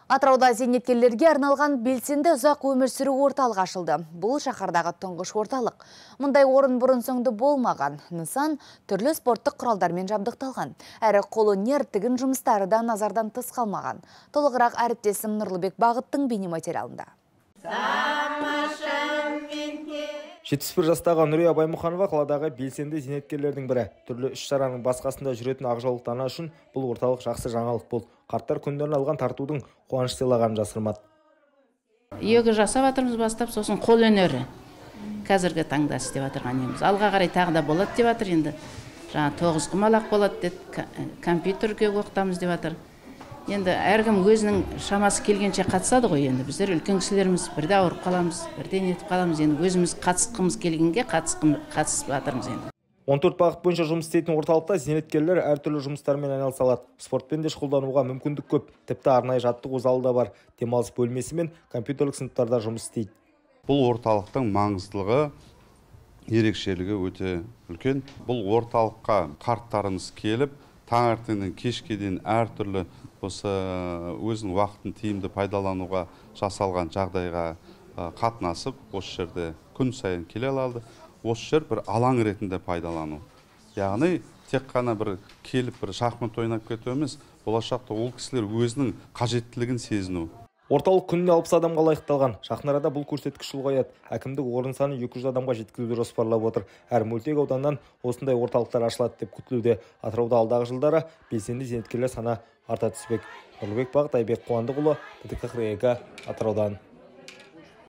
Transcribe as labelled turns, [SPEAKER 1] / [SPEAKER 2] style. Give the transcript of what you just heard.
[SPEAKER 1] Атырауда зейнеткерлерге арналған белсенді ұзақ өмір сүру орталығы ашылды. Бұл шаһардағы тұңғыш орталық. Мұндай орын бұрын соңды болмаған. Нысан түрлі спорттық құралдармен жабдықталған. Әрі қолөнер, тігін жұмыстары да назардан тыс қалмаған. Толығырақ әріптесім Нұрлыбек Бағыттың бейнематериалында.
[SPEAKER 2] 71 жастағы Нұрия Баймұханова қаладағы белсенді зейнеткерлердің бірі. Түрлі іс-шараның басқасында жүретін ақжаулық ана үшін бұл орталық жақсы жаңалық болды. Қарттар күндерін алған тартудың қуаныш сыйлағанын жасырмады.
[SPEAKER 3] Йога жасап жатырмыз бастап, сосын қол өнері. Қазіргі таңда істеп жатырған еміз. Алға қарай тағы да болады деп жатыр енді. Жаңа 9 құмалақ болады деп, компьютерге оқытамыз деп жатыр. Енді әркім өзінің шамасы келгенше қатысады ғой енді. Біздер үлкен кісілеріміз бірде ауырып қаламыз, бірде нетіп қаламыз. Енді өзіміз қатысқымыз келгенге қатысып жатырмыз енді.
[SPEAKER 2] 14 бағыт бойынша жұмыс істейтін орталықта зейнеткерлер әртүрлі жұмыстармен айналыса алады. Спортпен де шұғылдануға мүмкіндік көп. Тіпті арнайы жаттығу залы да бар. Демалыс бөлмесі мен компьютерлік сыныптарда жұмыс істейді.
[SPEAKER 4] Бұл орталықтың маңыздылығы, ерекшелігі өте үлкен. Бұл орталыққа қарттарымыз келіп, таңертеңнен кешке дейін әртүрлі осы өзінің уақытын тиімді пайдалануға жасалған жағдайға қатынасып, осы жерде күн сайын келе алады. Осы жер бір алаң ретінде пайдалану. Яғни тек қана бір келіп бір шахмат ойнап кету емес, болашақта ол кісілер өзінің қажеттілігін сезіну.
[SPEAKER 2] Орталық күніне 60 адамға лайықталған. Жақын арада бұл көрсеткіш ұлғаяды. Әкімдік орын саны 200 адамға жеткізуді жоспарлап отыр. Әр мөлтек ауданнан осындай орталықтар ашылады деп күтілуде. Атырауда алдағы жылдары белсенді зейнеткерлер саны арта түспек. Нұрлыбек Бағыт, Айбек Қуандықұлы, ТТК Атыраудан.